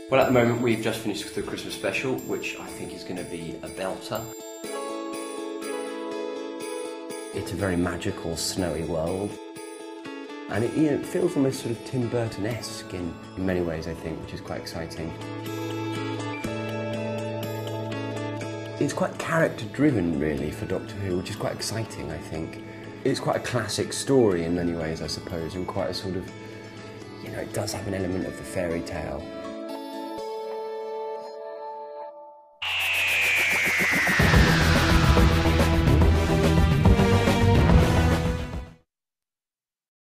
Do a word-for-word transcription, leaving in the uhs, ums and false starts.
Well, at the moment we've just finished the Christmas special, which I think is going to be a belter. It's a very magical, snowy world. And it, you know, it feels almost sort of Tim Burton-esque in, in many ways, I think, which is quite exciting. It's quite character-driven, really, for Doctor Who, which is quite exciting, I think. It's quite a classic story in many ways, I suppose, and quite a sort of, you know, it does have an element of the fairy tale.